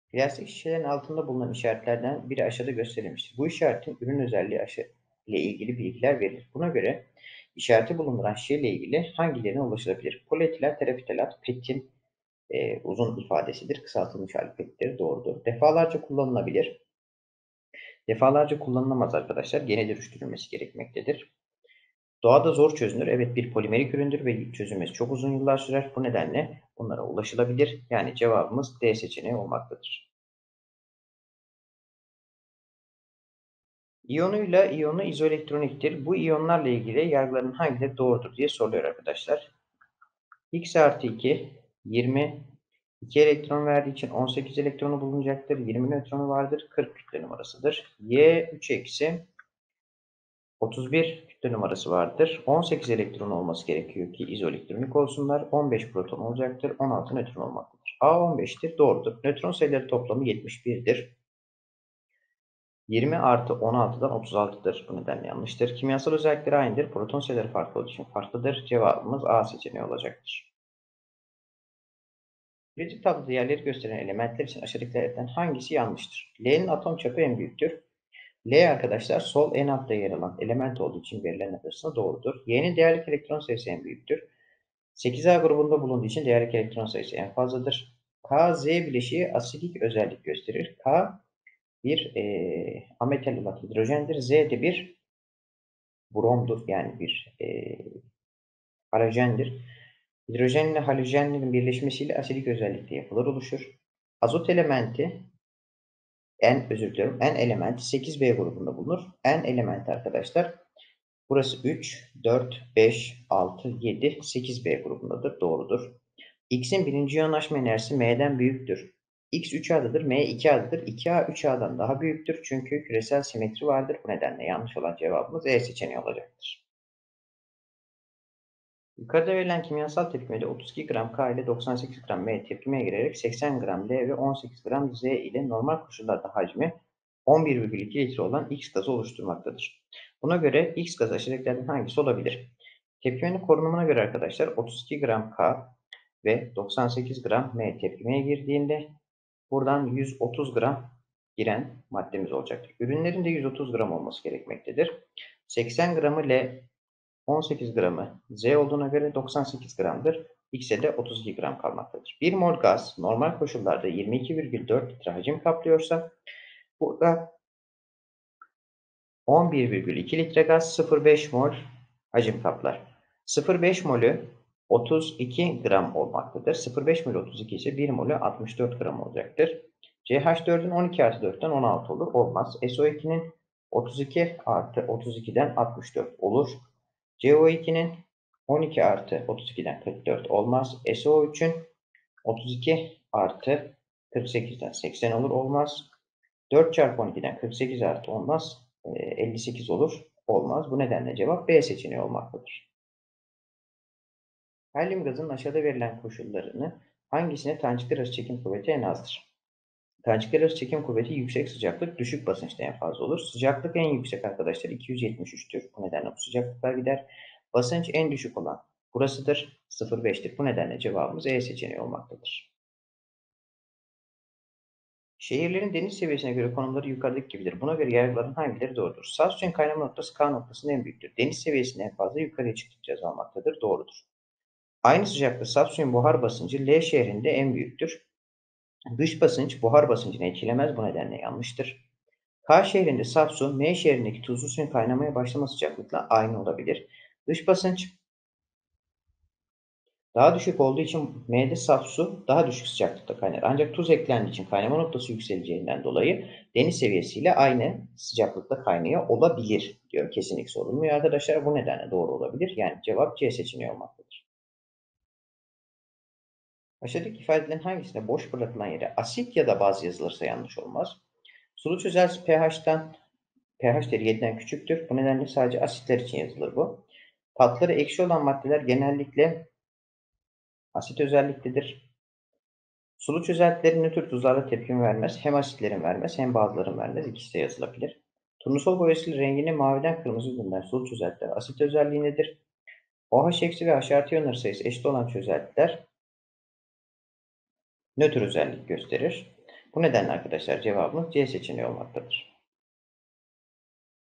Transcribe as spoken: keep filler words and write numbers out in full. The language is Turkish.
Plastik şişelerin altında bulunan işaretlerden biri aşağıda gösterilmiştir. Bu işaretin ürün özelliği aşı ile ilgili bilgiler verilir. Buna göre işareti bulunduran şişe ile ilgili hangilerine ulaşılabilir? Polietilen terefitalat, petin e, uzun ifadesidir. Kısaltılmış hali pettir. Doğrudur. Defalarca kullanılabilir. Defalarca kullanılamaz arkadaşlar. Gene dönüştürülmesi gerekmektedir. Doğada zor çözünür. Evet, bir polimerik üründür ve çözülmesi çok uzun yıllar sürer. Bu nedenle bunlara ulaşılabilir. Yani cevabımız D seçeneği olmaktadır. İyonuyla iyonu izoelektroniktir. Bu iyonlarla ilgili yargıların hangileri doğrudur diye soruluyor arkadaşlar. X artı iki, yirmi, iki elektron verdiği için on sekiz elektronu bulunacaktır. yirmi nötronu vardır. kırk kütle numarasıdır. Y üç eksi otuz bir kütle numarası vardır. on sekiz elektron olması gerekiyor ki izoelektronik olsunlar. on beş proton olacaktır. on altı nötron olmaktadır. A on beştir. Doğrudur. Nötron sayıları toplamı yetmiş birdir. yirmi artı on altıdan otuz altıdır. Bu nedenle yanlıştır. Kimyasal özellikleri aynıdır. Proton sayıları farklı olduğu için farklıdır. Cevabımız A seçeneği olacaktır. Birinci tabloda yerleri gösteren elementler için aşağıdakilerden hangisi yanlıştır? L'nin atom çapı en büyüktür. L arkadaşlar sol en altta yer alan element olduğu için verilen arasında doğrudur. Y'nin değerlik elektron sayısı en büyüktür. sekiz A grubunda bulunduğu için değerlik elektron sayısı en fazladır. K, Z bileşiği asidik özellik gösterir. K bir e, ametal olan hidrojendir. Z de bir bromdur. Yani bir e, halojendir. Hidrojen ile halojenlerin birleşmesiyle asidik özellikte yapılar oluşur. Azot elementi N özür diliyorum. N elementi sekiz B grubunda bulunur. N elementi arkadaşlar burası üç, dört, beş, altı, yedi, sekiz B grubundadır. Doğrudur. X'in birinci yoğunlaşma enerjisi M'den büyüktür. X üç A'dadır, M iki A'dadır. iki A üç A'dan daha büyüktür. Çünkü küresel simetri vardır. Bu nedenle yanlış olan cevabımız E seçeneği olacaktır. Yukarıda verilen kimyasal tepkimede otuz iki gram K ile doksan sekiz gram M tepkimeye girerek seksen gram L ve on sekiz gram Z ile normal koşullarda hacmi on bir virgül iki litre olan X gazı oluşturmaktadır. Buna göre X gazı aşağıdakilerden hangisi olabilir? Tepkimenin korunumuna göre arkadaşlar otuz iki gram K ve doksan sekiz gram M tepkimeye girdiğinde buradan yüz otuz gram giren maddemiz olacaktır. Ürünlerin de yüz otuz gram olması gerekmektedir. seksen gramı L, on sekiz gramı Z olduğuna göre doksan sekiz gramdır. X'e de otuz iki gram kalmaktadır. bir mol gaz normal koşullarda yirmi iki virgül dört litre hacim kaplıyorsa burada on bir virgül iki litre gaz sıfır virgül beş mol hacim kaplar. sıfır virgül beş molü otuz iki gram olmaktadır. sıfır virgül beş molü otuz iki ise bir molü altmış dört gram olacaktır. C H dört'ün on iki artı dört'ten on altı olur. Olmaz. S O iki'nin otuz iki artı otuz ikiden altmış dört olur. C O iki'nin on iki artı otuz ikiden kırk dört olmaz. S O üçün otuz iki artı kırk sekizden seksen olur. Olmaz. dört çarpı on ikiden kırk sekiz artı olmaz. elli sekiz olur. Olmaz. Bu nedenle cevap B seçeneği olmaktadır. Helyum gazının aşağıda verilen koşullarını hangisine tanecikler arası çekim kuvveti en azdır? Tanecikler arası çekim kuvveti yüksek sıcaklık, düşük basınçta en fazla olur. Sıcaklık en yüksek arkadaşlar iki yüz yetmiş üç'tür. Bu nedenle bu sıcaklıklar gider. Basınç en düşük olan burasıdır. sıfır virgül beş'tir. Bu nedenle cevabımız E seçeneği olmaktadır. Şehirlerin deniz seviyesine göre konumları yukarıdaki gibidir. Buna göre yargıların hangileri doğrudur? Sağ suyun kaynama noktası K noktasının en büyüktür. Deniz seviyesinin en fazla yukarıya çıktıkça azalmaktadır. Doğrudur. Aynı sıcaklıkta saf suyun buhar basıncı L şehrinde en büyüktür. Dış basınç buhar basıncını etkilemez. Bu nedenle yanlıştır. K şehrinde saf su M şehrindeki tuzlu suyun kaynamaya başlama sıcaklıkla aynı olabilir. Dış basınç daha düşük olduğu için M'de saf su daha düşük sıcaklıkta kaynar. Ancak tuz eklendiği için kaynama noktası yükseleceğinden dolayı deniz seviyesiyle aynı sıcaklıkta kaynıyor olabilir diyor. Kesinlikle sorulmuyor arkadaşlar. Bu nedenle doğru olabilir. Yani cevap C seçeneği olmaktadır. Aşağıdaki ifadelerin hangisinde boş bırakılan yere asit ya da baz yazılırsa yanlış olmaz? Sulu çözelti pH'ten pH değeri yedi'den küçüktür. Bu nedenle sadece asitler için yazılır bu. Tatları ekşi olan maddeler genellikle asit özelliklidir. Sulu çözeltilerin nötr tuzlarla tepkime vermez. Hem asitlerin vermez hem bazıların vermez. İkisi de yazılabilir. Turnusol boyasıyla rengini maviden kırmızı gönderen sulu çözeltiler asit özelliğindedir. OH eksi ve H artı iyonları sayısı eşit olan çözeltiler nötr özellik gösterir. Bu nedenle arkadaşlar cevabımız C seçeneği olmaktadır.